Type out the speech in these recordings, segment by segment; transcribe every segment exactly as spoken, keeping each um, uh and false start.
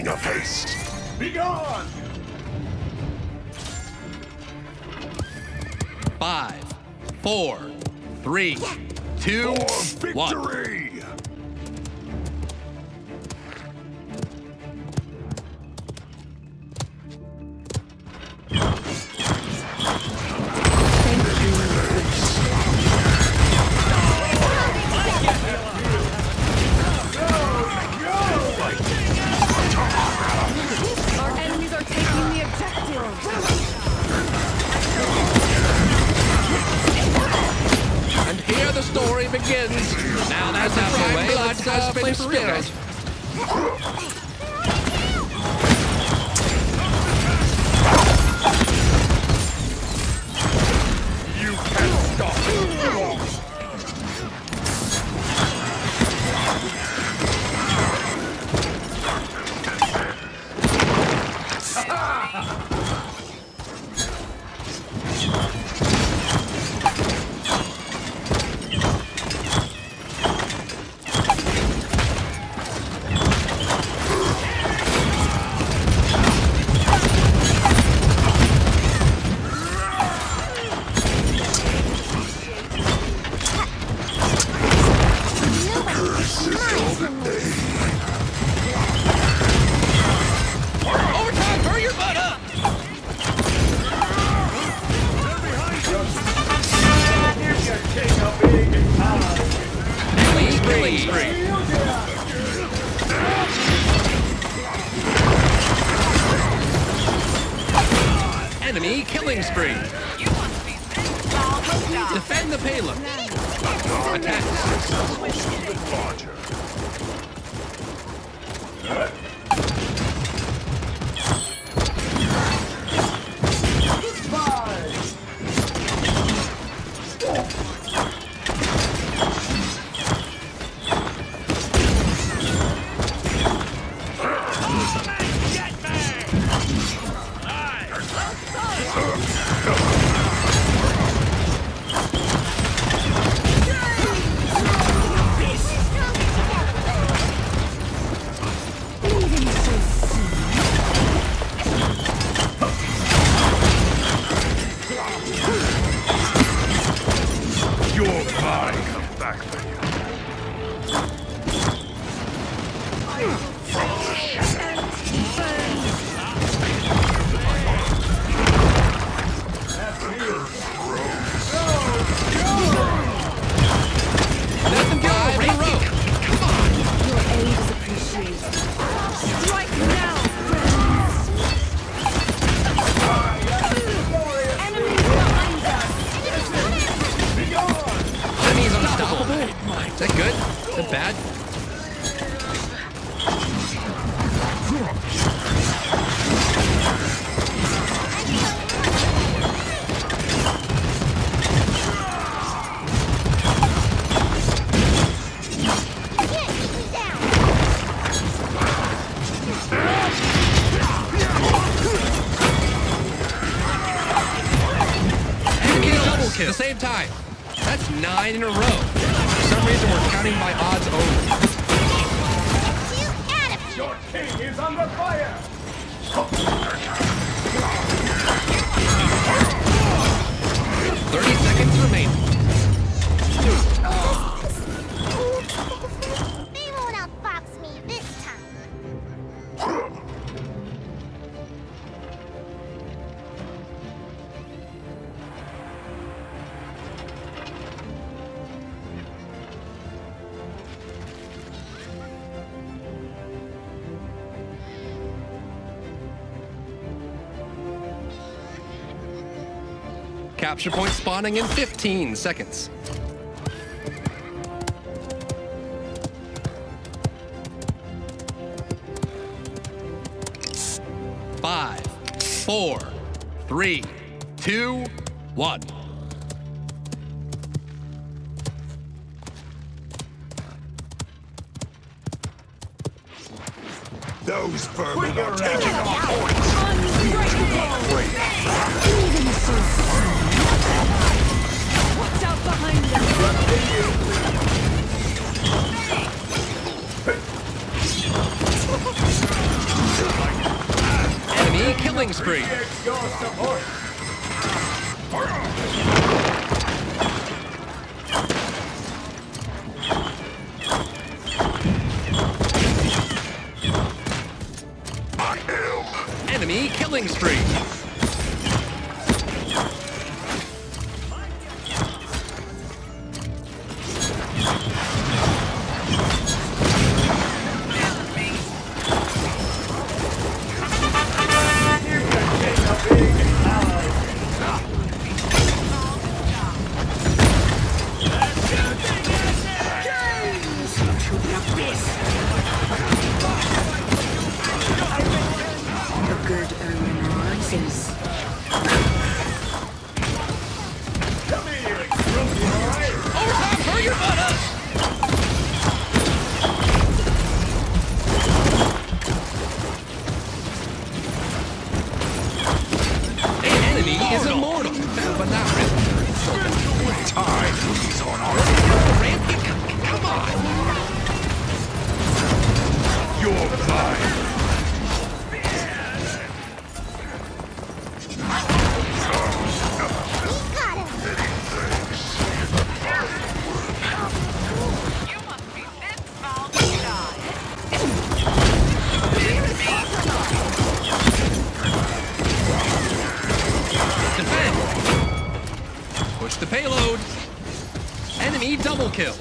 in the face. Be gone! Five, four, three, two, For one. victory! Our enemies are taking the objective. And here the story begins. Now that's out of the way. Blood has been spilled. You can't stop it! Overtime, hurry your butt up! Enemy killing spree. Enemy killing spree. Defend the payload. Attack. You're mine! Come back for you. Let them go. Right in a row. Your aid is appreciated. Strike now, friends. Enemies behind us. Enemies unstoppable. Is that good? Is that bad? Double kill. At the same time. That's nine in a row. For some reason, we're counting by odds only. Your king is under fire! thirty seconds remaining. They won't outbox me this time. Capture point spawning in fifteen seconds. Five, four, three, two, one. Those vermin are taking our points! Even so soon. Watch out behind them. killing spree. Appreciate your support. Enemy killing spree. A good omen rises. Come here, grumpy boy. Overtime, hurry your butt up! An enemy is immortal, but not really. Time is on our Rampy, c- come on! You're mine. Got him. You must be this small to die. Defend! Push the payload. Enemy double kill.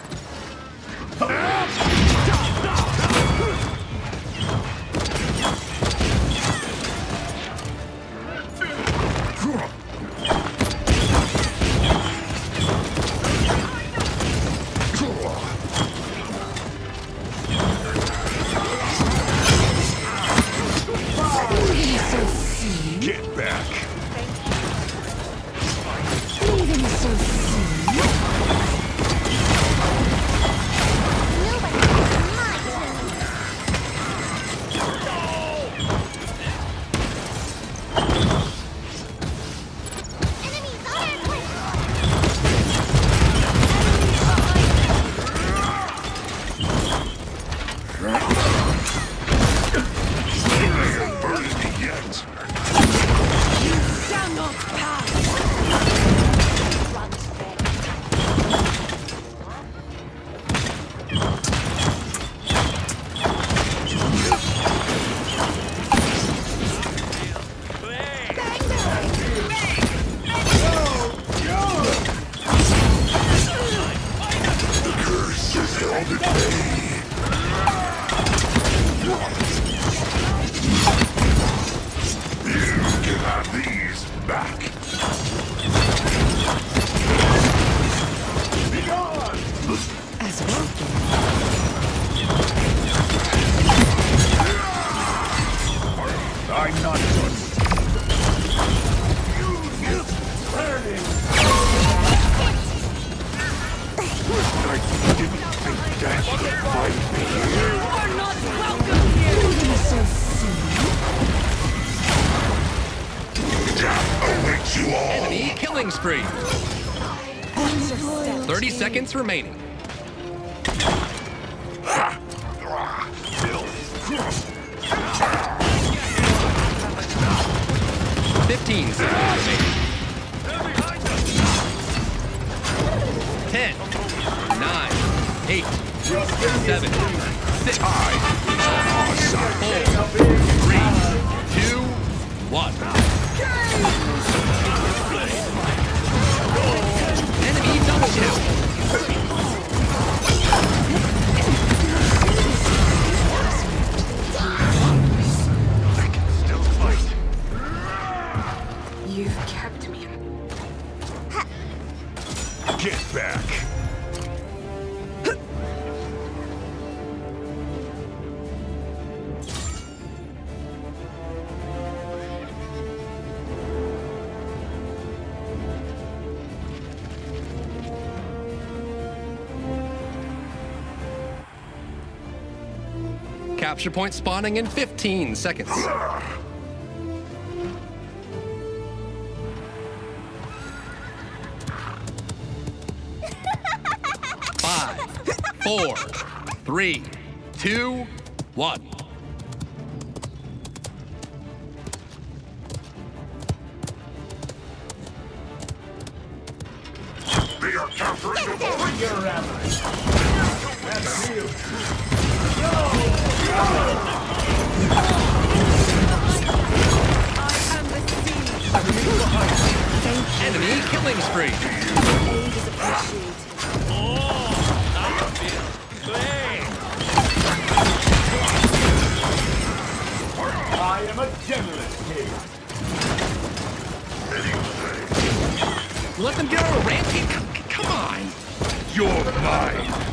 Get back. Leaving so soon. Nobody has my turn. Enemies on our way. They ain't burned me yet. Shall not pass. The curse is held at bay. You can have these back. Be gone. As well. I'm not done. Burning. I didn't think that would find me. You are not welcome here. Leaving so soon. Death awaits you all. Enemy killing spree. thirty seconds remaining. fifteen seconds remaining. ten, nine, eight, seven, six, five, four, three, two, one. Enemy double kill. I can still fight. You've kept me. Get back. Capture point spawning in fifteen seconds. Five, four, three, two, one. Get them! Bring your allies. That's you. I am the sea. Enemy killing spree. Aid is appreciated. I am a generous king. Let them get on a rampage. Come, come on. You're mine.